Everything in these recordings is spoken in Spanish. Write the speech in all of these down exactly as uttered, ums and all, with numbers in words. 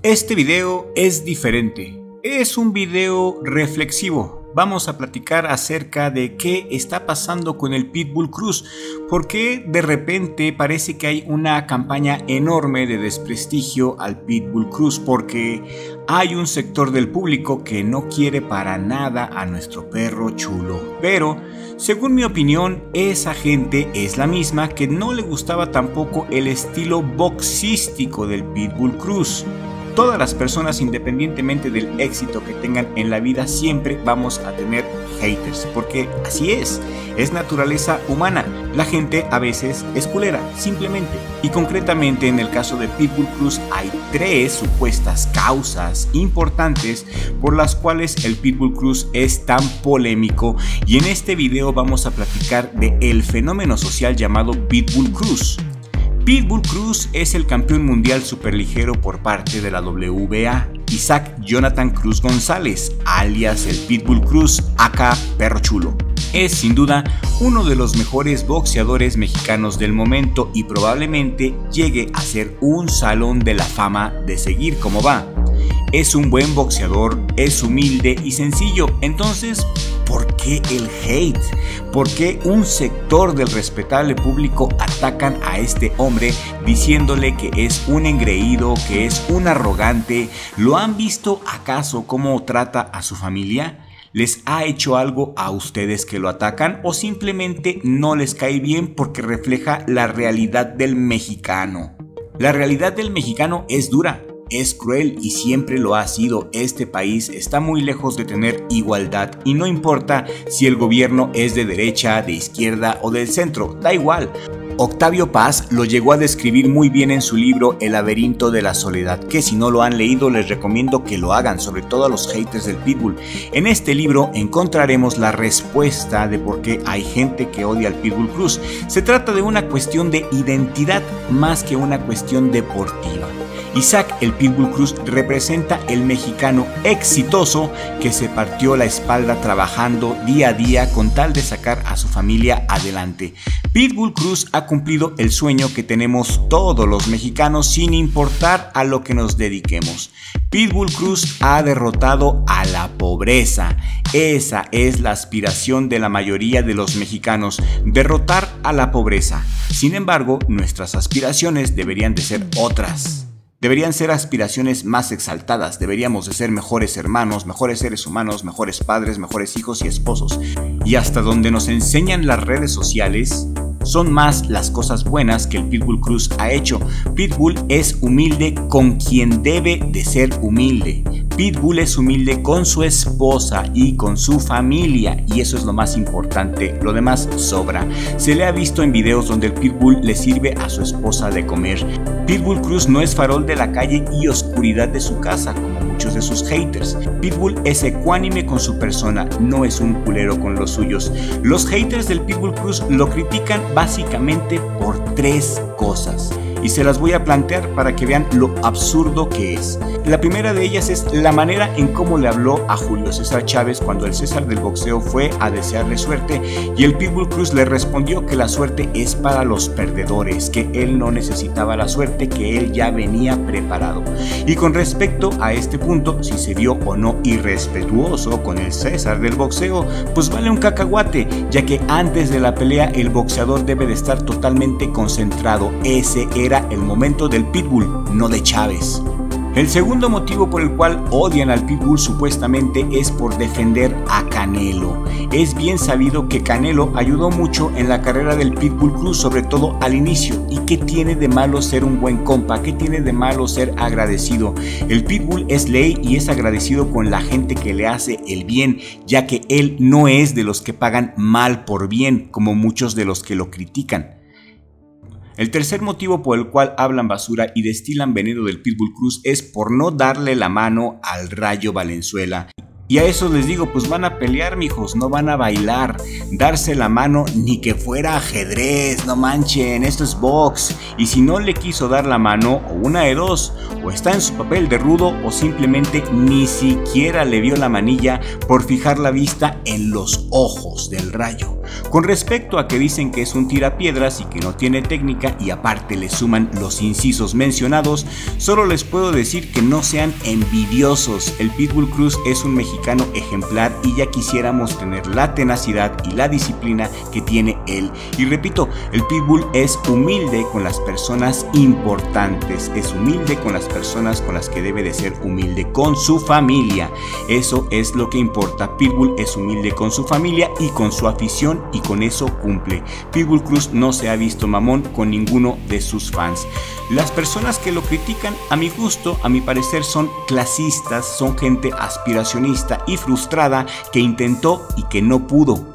Este video es diferente, es un video reflexivo. Vamos a platicar acerca de qué está pasando con el Pitbull Cruz, porque de repente parece que hay una campaña enorme de desprestigio al Pitbull Cruz, porque hay un sector del público que no quiere para nada a nuestro perro chulo. Pero, según mi opinión, esa gente es la misma que no le gustaba tampoco el estilo boxístico del Pitbull Cruz. Todas las personas, independientemente del éxito que tengan en la vida, siempre vamos a tener haters, porque así es, es naturaleza humana. La gente a veces es culera, simplemente. Y concretamente en el caso de Pitbull Cruz hay tres supuestas causas importantes por las cuales el Pitbull Cruz es tan polémico, y en este video vamos a platicar de el fenómeno social llamado Pitbull Cruz. Pitbull Cruz es el campeón mundial superligero por parte de la W B A, Isaac Jonathan Cruz González, alias el Pitbull Cruz, aka Perro Chulo. Es sin duda uno de los mejores boxeadores mexicanos del momento y probablemente llegue a ser un salón de la fama de seguir como va. Es un buen boxeador, es humilde y sencillo. Entonces, ¿por qué el hate? ¿Por qué un sector del respetable público atacan a este hombre diciéndole que es un engreído, que es un arrogante? ¿Lo han visto acaso cómo trata a su familia? ¿Les ha hecho algo a ustedes que lo atacan o simplemente no les cae bien porque refleja la realidad del mexicano? La realidad del mexicano es dura. Es cruel y siempre lo ha sido. Este país está muy lejos de tener igualdad y no importa si el gobierno es de derecha, de izquierda o del centro, da igual. Octavio Paz lo llegó a describir muy bien en su libro El laberinto de la soledad, que si no lo han leído les recomiendo que lo hagan, sobre todo a los haters del Pitbull. En este libro encontraremos la respuesta de por qué hay gente que odia al Pitbull Cruz. Se trata de una cuestión de identidad más que una cuestión deportiva. Isaac el Pitbull Cruz representa el mexicano exitoso que se partió la espalda trabajando día a día con tal de sacar a su familia adelante. Pitbull Cruz ha cumplido el sueño que tenemos todos los mexicanos sin importar a lo que nos dediquemos. Pitbull Cruz ha derrotado a la pobreza. Esa es la aspiración de la mayoría de los mexicanos, derrotar a la pobreza. Sin embargo, nuestras aspiraciones deberían de ser otras. Deberían ser aspiraciones más exaltadas, deberíamos de ser mejores hermanos, mejores seres humanos, mejores padres, mejores hijos y esposos. Y hasta donde nos enseñan las redes sociales, son más las cosas buenas que el Pitbull Cruz ha hecho. Pitbull es humilde con quien debe de ser humilde. Pitbull es humilde con su esposa y con su familia, y eso es lo más importante, lo demás sobra. Se le ha visto en videos donde el Pitbull le sirve a su esposa de comer. Pitbull Cruz no es farol de la calle y oscuridad de su casa, como muchos de sus haters. Pitbull es ecuánime con su persona, no es un culero con los suyos. Los haters del Pitbull Cruz lo critican básicamente por tres cosas, y se las voy a plantear para que vean lo absurdo que es. La primera de ellas es la manera en cómo le habló a Julio César Chávez cuando el César del boxeo fue a desearle suerte y el Pitbull Cruz le respondió que la suerte es para los perdedores, que él no necesitaba la suerte, que él ya venía preparado. Y con respecto a este punto, si se vio o no irrespetuoso con el César del boxeo, pues vale un cacahuate, ya que antes de la pelea el boxeador debe de estar totalmente concentrado. Ese era el momento del Pitbull, no de Chávez. El segundo motivo por el cual odian al Pitbull supuestamente es por defender a Canelo. Es bien sabido que Canelo ayudó mucho en la carrera del Pitbull Cruz, sobre todo al inicio. ¿Y qué tiene de malo ser un buen compa? ¿Qué tiene de malo ser agradecido? El Pitbull es ley y es agradecido con la gente que le hace el bien, ya que él no es de los que pagan mal por bien, como muchos de los que lo critican. El tercer motivo por el cual hablan basura y destilan veneno del Pitbull Cruz es por no darle la mano al Rayo Valenzuela. Y a eso les digo, pues van a pelear, mijos, no van a bailar. Darse la mano ni que fuera ajedrez, no manchen, esto es box. Y si no le quiso dar la mano, o una de dos, o está en su papel de rudo, o simplemente ni siquiera le vio la manilla por fijar la vista en los ojos del Rayo. Con respecto a que dicen que es un tirapiedras y que no tiene técnica y aparte le suman los incisos mencionados, solo les puedo decir que no sean envidiosos. El Pitbull Cruz es un mexicano ejemplar y ya quisiéramos tener la tenacidad y la disciplina que tiene él. Y repito, el Pitbull es humilde con las personas importantes, es humilde con las personas con las que debe de ser humilde, con su familia. Eso es lo que importa. Pitbull es humilde con su familia y con su afición y con eso cumple. Pitbull Cruz no se ha visto mamón con ninguno de sus fans. Las personas que lo critican, a mi gusto, a mi parecer, son clasistas, son gente aspiracionista y frustrada que intentó y que no pudo.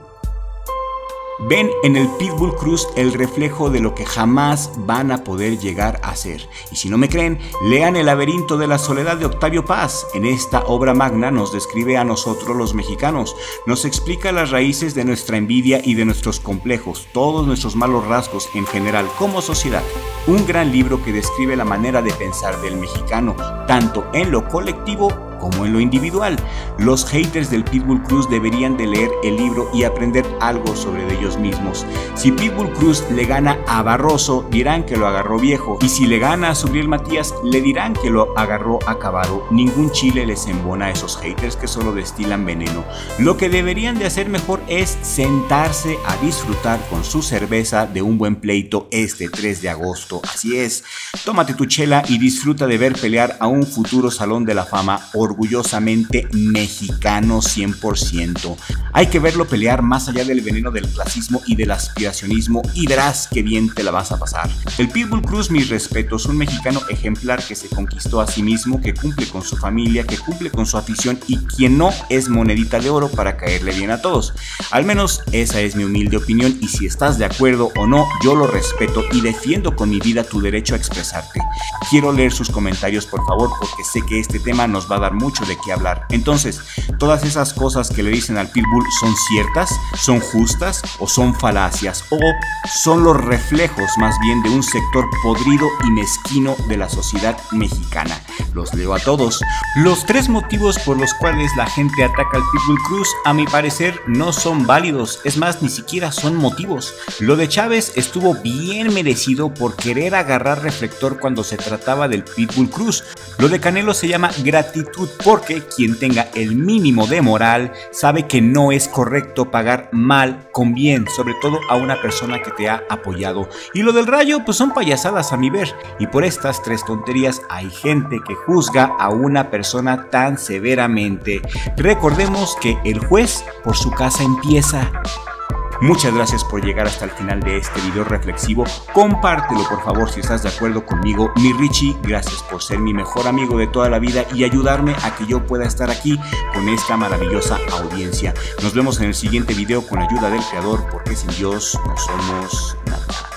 Ven en el Pitbull Cruz el reflejo de lo que jamás van a poder llegar a ser. Y si no me creen, lean El laberinto de la soledad de Octavio Paz. En esta obra magna nos describe a nosotros los mexicanos, nos explica las raíces de nuestra envidia y de nuestros complejos, todos nuestros malos rasgos en general como sociedad. Un gran libro que describe la manera de pensar del mexicano, tanto en lo colectivo como en lo individual. Los haters del Pitbull Cruz deberían de leer el libro y aprender algo sobre ellos mismos. Si Pitbull Cruz le gana a Barroso, dirán que lo agarró viejo, y si le gana a Subriel Matías, le dirán que lo agarró acabado. Ningún chile les embona a esos haters que solo destilan veneno. Lo que deberían de hacer mejor es sentarse a disfrutar con su cerveza de un buen pleito este tres de agosto. Así es, tómate tu chela y disfruta de ver pelear a un futuro Salón de la Fama orgullosamente mexicano cien por ciento. Hay que verlo pelear más allá del veneno del clasismo y del aspiracionismo y verás que bien te la vas a pasar. El Pitbull Cruz, mis respetos, un mexicano ejemplar que se conquistó a sí mismo, que cumple con su familia, que cumple con su afición y quien no es monedita de oro para caerle bien a todos. Al menos esa es mi humilde opinión y si estás de acuerdo o no, yo lo respeto y defiendo con mi vida tu derecho a expresarte. Quiero leer sus comentarios, por favor, porque sé que este tema nos va a dar mucho de qué hablar. Entonces, ¿todas esas cosas que le dicen al Pitbull son ciertas, son justas o son falacias? ¿O son los reflejos más bien de un sector podrido y mezquino de la sociedad mexicana? Los leo a todos. Los tres motivos por los cuales la gente ataca al Pitbull Cruz, a mi parecer, no son válidos. Es más, ni siquiera son motivos. Lo de Chávez estuvo bien merecido por querer agarrar reflector cuando se trataba del Pitbull Cruz. Lo de Canelo se llama gratitud, porque quien tenga el mínimo de moral sabe que no es correcto pagar mal con bien, sobre todo a una persona que te ha apoyado. Y lo del Rayo, pues son payasadas a mi ver, y por estas tres tonterías hay gente que juzga a una persona tan severamente. Recordemos que el juez por su casa empieza. Muchas gracias por llegar hasta el final de este video reflexivo. Compártelo por favor si estás de acuerdo conmigo. Mi Richie, gracias por ser mi mejor amigo de toda la vida y ayudarme a que yo pueda estar aquí con esta maravillosa audiencia. Nos vemos en el siguiente video con ayuda del creador, porque sin Dios no somos nada.